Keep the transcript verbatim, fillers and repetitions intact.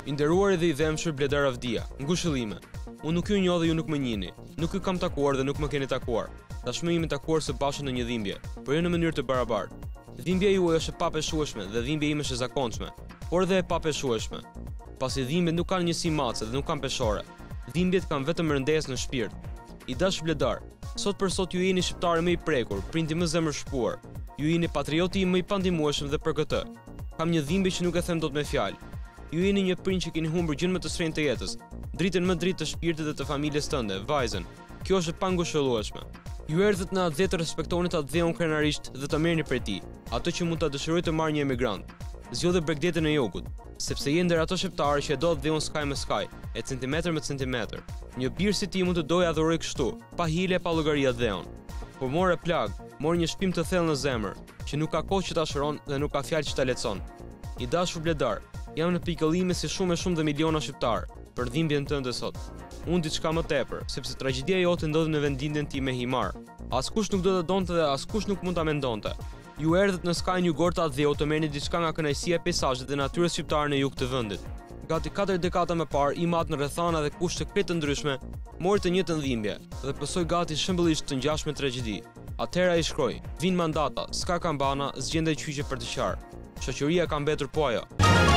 I nderuar edhe i dëmshëm Bledar Avdia, ngushëllime. Unë nuk ju njoh dhe ju nuk më njihni. Nuk ju kam takuar dhe nuk më keni takuar. Tashmë jemi takuar së bashku në një dhimbje, por jo në mënyrë të barabartë. Dhimbja juaj është e papeshueshme dhe dhimbja ime është e zakonshme, por edhe e papeshueshme. Pasi dhimbjet nuk kanë njësi mace dhe nuk kanë peshore. Dhimbjet kanë vetëm rëndesë në shpirt. I dash Bledar, sot për sot ju jeni shqiptari më i prekur, prindi më zemërshpuar. Ju jeni patrioti më i pandihmueshëm dhe për këtë kam një dhimbje që nuk e them dot me fjalë. Ju jeni një prind që keni humbur gjën më të shenjtë të jetës, dritën më dritë të shpirtit dhe të familjes tënde, vajzën. Kjo është e pangushëllueshme. Ju erdhët në atë dhe të respektoni atë dheun krenarisht dhe të merrni prej tij, atë që mund ta dëshirojë të marrë një emigrant. Zgjodhe Bregdetin e Jugut, sepse je ndër ato shqiptarë që e do dheun skaj me skaj, e centimetër me centimetër. Një birë si ti mund të dojë adhuroj kështu, pa hile, pa llogaria dheun. Por morë plag, morë një shpim të thellë në zemër, që nuk ka kohë që ta shëron dhe nuk ka fjalë që ta lehtëson. I dashur Bledar, jam në pikëllime si shumë e shumë dhe miliona shqiptarë për dhimbjen tënde sot. Unë diçka më tepër, sepse tragjedia jote ndodhi në vendindjen time himar. Askush nuk do të donte dhe askush nuk mund ta mendonte. Ju erdhët në skajin jugor të atë dheu të merrni diçka nga kënaqësia e peizazhit dhe natyrës shqiptare në jug të vendit. Gati katër dekada më parë, i mat në rrethana dhe kushte krejt të ndryshme, mori të njëjtën dhimbje dhe pësoi gati shëmbëllisht të ngjashme tragjedi. Atëherë ai shkroi: "Vin mandata, s'ka kambana, zgjendej qyqe për të qarë. Shoqëria ka mbetur po ajo."